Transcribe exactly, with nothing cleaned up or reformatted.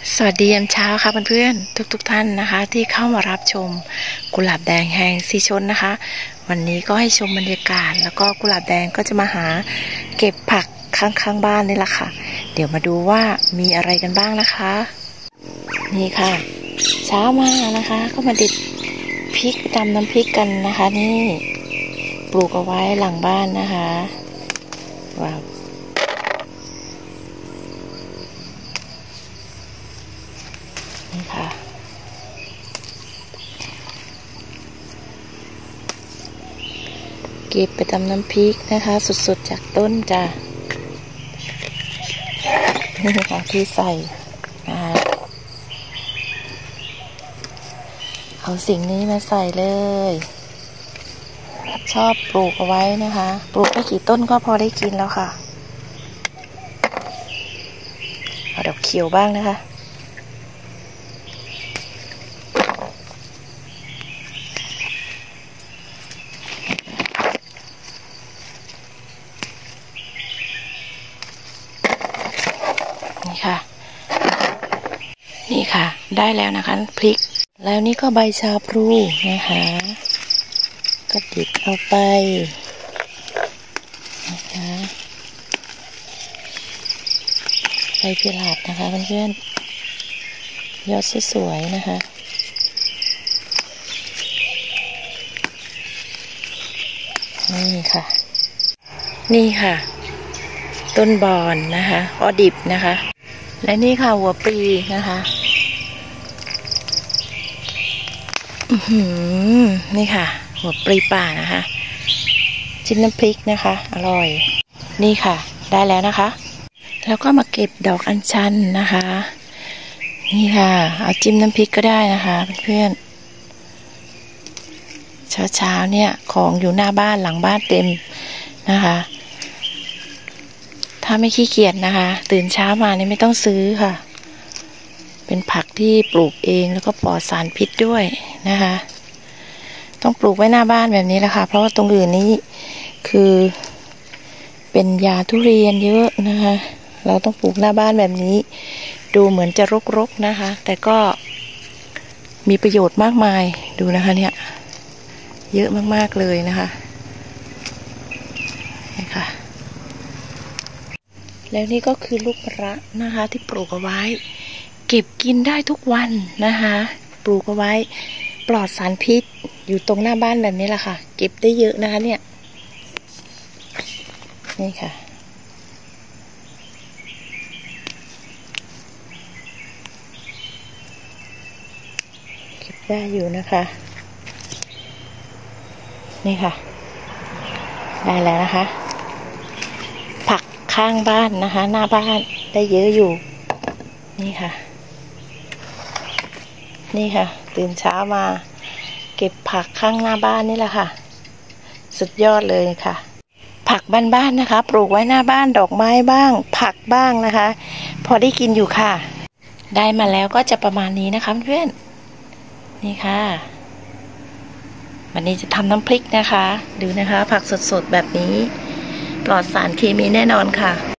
สวัสดียามเช้าค่ะเพื่อนๆทุกๆ ท่านนะคะที่เข้ามารับชมกุหลาบแดงแห่งสีชนนะคะวันนี้ก็ให้ชมบรรยากาศแล้วก็กุหลาบแดงก็จะมาหาเก็บผักข้างๆบ้านนี่แหละค่ะเดี๋ยวมาดูว่ามีอะไรกันบ้างนะคะนี่ค่ะเช้ามานะคะก็มาดิบพริกตำน้ำพริกกันนะคะนี่ปลูกเอาไว้หลังบ้านนะคะว้าวนี่ค่ะเก็บไปทำน้ำพริกนะคะสดๆจากต้นจ้ะนี่ค่ะที่ใส่นะคะเอาสิ่งนี้มาใส่เลยชอบปลูกเอาไว้นะคะปลูกไม่กี่ต้นก็พอได้กินแล้วค่ะเอาดอกเขียวบ้างนะคะนี่ค่ะนี่ค่ะได้แล้วนะคะพริกแล้วนี่ก็ใบชาพลูนะคะก็ดิบเอาไปนะคะใบพิลาดนะคะเพื่อนๆยอดสวยๆนะคะนี่ค่ะนี่ค่ะต้นบอนนะคะออดิบนะคะและนี่ค่ะหัวปลีนะคะอือหือนี่ค่ะหัวปลีป่านะคะจิ้มน้ำพริกนะคะอร่อยนี่ค่ะได้แล้วนะคะแล้วก็มาเก็บดอกอัญชันนะคะนี่ค่ะเอาจิ้มน้ำพริกก็ได้นะคะเพื่อนๆเช้าๆเนี่ยของอยู่หน้าบ้านหลังบ้านเต็มนะคะถ้าไม่ขี้เกียจนะคะตื่นเช้ามานี่ไม่ต้องซื้อค่ะเป็นผักที่ปลูกเองแล้วก็ปลอดสารพิษด้วยนะคะต้องปลูกไว้หน้าบ้านแบบนี้แหละค่ะเพราะว่าตรงอื่นนี้คือเป็นยาทุเรียนเยอะนะคะเราต้องปลูกหน้าบ้านแบบนี้ดูเหมือนจะรกๆนะคะแต่ก็มีประโยชน์มากมายดูนะคะเนี่ยเยอะมากๆเลยนะคะนี่ค่ะแล้วนี่ก็คือลูกมะระนะคะที่ปลูกเอาไว้เก็บกินได้ทุกวันนะคะปลูกเอาไว้ปลอดสารพิษอยู่ตรงหน้าบ้านแบบนี้แหละค่ะเก็บได้เยอะนะคะเนี่ยนี่ค่ะเก็บได้อยู่นะคะนี่ค่ะได้แล้วนะคะผักข้างบ้านนะคะหน้าบ้านได้เยอะอยู่นี่ค่ะนี่ค่ะตื่นเช้ามาเก็บผักข้างหน้าบ้านนี่แหละค่ะสุดยอดเลยค่ะผักบ้านๆนะคะปลูกไว้หน้าบ้านดอกไม้บ้างผักบ้างนะคะพอได้กินอยู่ค่ะได้มาแล้วก็จะประมาณนี้นะคะเพื่อนนี่ค่ะวันนี้จะทำน้ำพริกนะคะดูนะคะผักสดๆแบบนี้ปลอดสารเคมีแน่นอนค่ะ